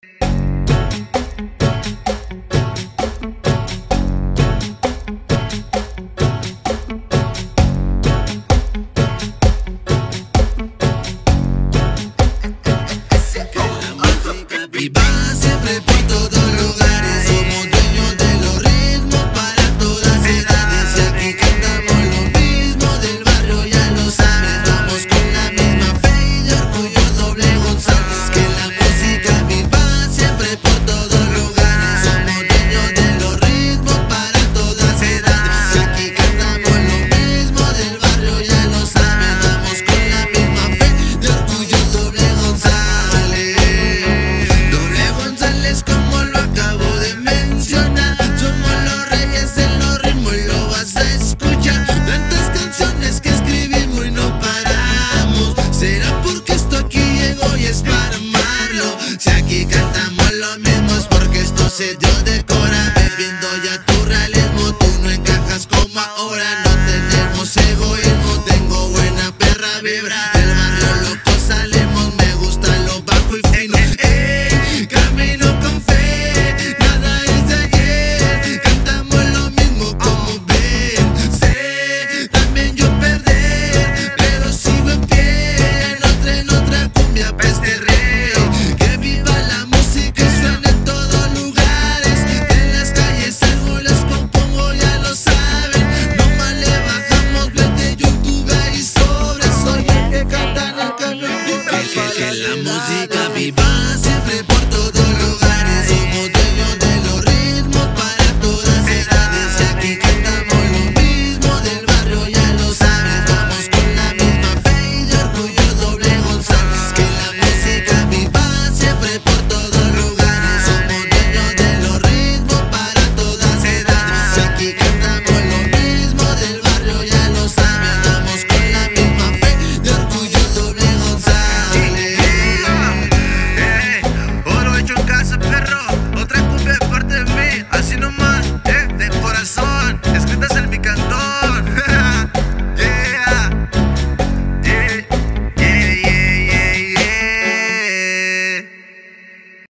Y va siempre por todos lugares. Somos dueños de los ritmos para todas edades. Y aquí cantamos lo mismo del barrio, ya lo sabes. Vamos con la misma fe y de orgullo doble González. Que la música viva siempre por todos lugares. Somos dueños de los ritmos para todas edades. Y aquí cantamos lo mismo del barrio, ya lo sabes. Vamos con la misma fe de orgullo doble González. Como lo acabo de mencionar, somos los reyes en los ritmos y lo vas a escuchar. Tantas canciones que escribimos y no paramos. Será porque esto aquí llegó y es para amarlo. Si aquí cantamos lo mismo es porque esto se dio de cora. Bebiendo